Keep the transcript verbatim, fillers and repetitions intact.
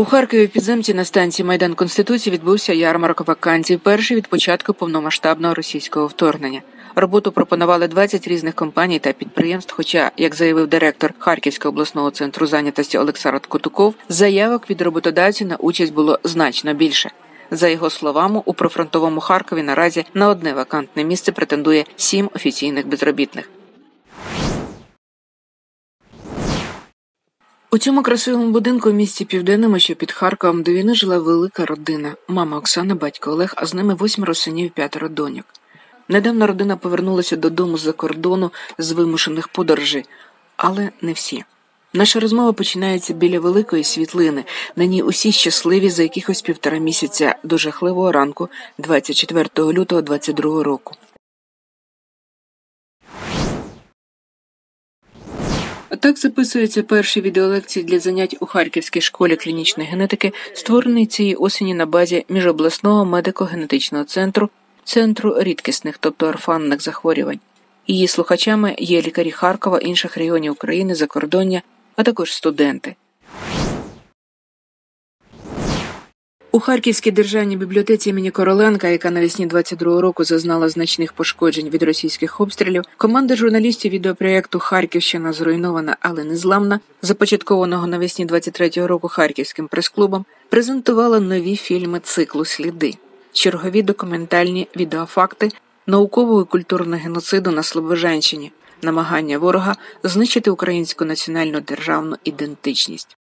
У Харкові в підземці на станції Майдан Конституції відбувся ярмарок вакансій, перший від початку повномасштабного російського вторгнення. Роботу пропонували двадцять різних компаній та підприємств, хоча, як заявив директор Харківського обласного центру зайнятості Олександр Котуков, заявок від роботодавців на участь було значно більше. За його словами, у прифронтовому Харкові наразі на одне вакантне місце претендує сім офіційних безробітних. У цьому красивому будинку в місті Південному, що під Харковом, до війни жила велика родина. Мама Оксана, батько Олег, а з ними восьмеро синів і п'ятеро доньок. Недавно родина повернулася додому з-за кордону з вимушених подорожей, але не всі. Наша розмова починається біля великої світлини. На ній усі щасливі за якихось півтора місяця до жахливого ранку двадцять четвертого лютого двадцять другого року. Так записуються перші відеолекції для занять у Харківській школі клінічної генетики, створений цієї осені на базі міжобласного медико-генетичного центру, центру рідкісних, тобто орфанних захворювань. Її слухачами є лікарі Харкова, інших регіонів України, закордоння, а також студенти. У Харківській державній бібліотеці імені Короленка, яка навесні двадцять другого року зазнала значних пошкоджень від російських обстрілів, команда журналістів відеопроєкту «Харківщина зруйнована, але незламна», започаткованого навесні двадцять третього року Харківським прес-клубом, презентувала нові фільми циклу «Сліди». Чергові документальні відеофакти наукового і культурного геноциду на Слобожанщині, намагання ворога знищити українську національну державну ідентичність.